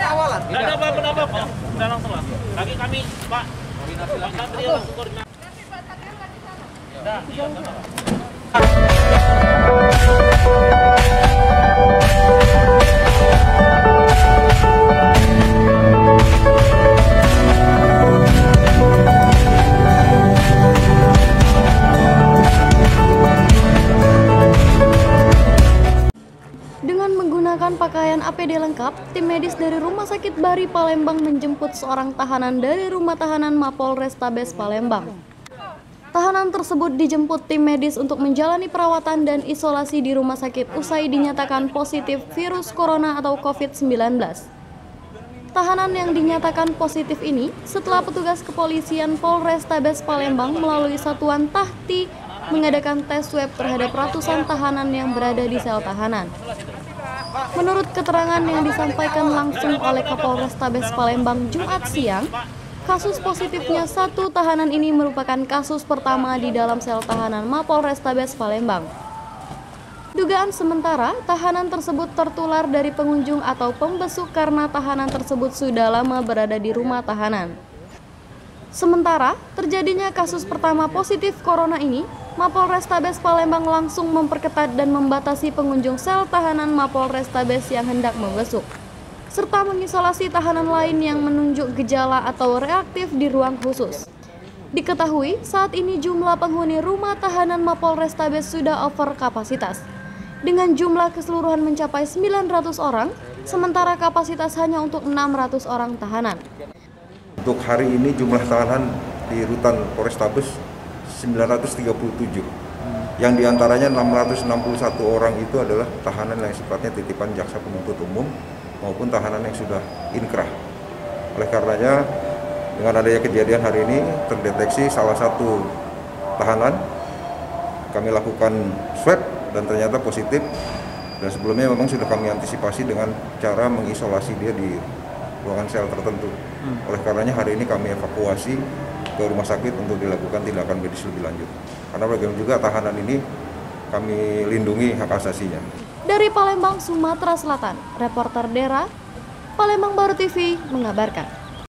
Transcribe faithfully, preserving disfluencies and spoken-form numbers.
awalan. Tidak ada apa-apa, Pak. Sudah langsung lah. Lagi kami, Pak. Pak Satria langsung koordinasi. Nanti Pak Satria nggak di sana? Sudah, iya, sama. Dengan menggunakan pakaian A P D lengkap, tim medis dari Rumah Sakit Bari Palembang menjemput seorang tahanan dari Rumah Tahanan Mapolrestabes Palembang. Tahanan tersebut dijemput tim medis untuk menjalani perawatan dan isolasi di rumah sakit usai dinyatakan positif virus corona atau covid sembilan belas. Tahanan yang dinyatakan positif ini setelah petugas kepolisian Polrestabes Palembang melalui Satuan Tahti mengadakan tes swab terhadap ratusan tahanan yang berada di sel tahanan. Menurut keterangan yang disampaikan langsung oleh Kapolrestabes Palembang Jumat siang, kasus positifnya satu tahanan ini merupakan kasus pertama di dalam sel tahanan Mapolrestabes Palembang. Dugaan sementara, tahanan tersebut tertular dari pengunjung atau pembesuk karena tahanan tersebut sudah lama berada di rumah tahanan. Sementara, terjadinya kasus pertama positif corona ini, Mapolrestabes Palembang langsung memperketat dan membatasi pengunjung sel tahanan Mapolrestabes yang hendak membesuk, serta mengisolasi tahanan lain yang menunjuk gejala atau reaktif di ruang khusus. Diketahui, saat ini jumlah penghuni rumah tahanan Mapolrestabes sudah over kapasitas, dengan jumlah keseluruhan mencapai sembilan ratus orang, sementara kapasitas hanya untuk enam ratus orang tahanan. Untuk hari ini jumlah tahanan di rutan Polrestabes sembilan ratus tiga puluh tujuh, yang diantaranya enam ratus enam puluh satu orang itu adalah tahanan yang sifatnya titipan jaksa penuntut umum maupun tahanan yang sudah inkrah. Oleh karenanya, dengan adanya kejadian hari ini terdeteksi salah satu tahanan, kami lakukan swab dan ternyata positif, dan sebelumnya memang sudah kami antisipasi dengan cara mengisolasi dia di ruangan sel tertentu. Oleh karenanya hari ini kami evakuasi ke rumah sakit untuk dilakukan tindakan medis lebih lanjut. Karena bagaimana juga tahanan ini kami lindungi hak asasinya. Dari Palembang, Sumatera Selatan, reporter Dera, Palembang Baru T V mengabarkan.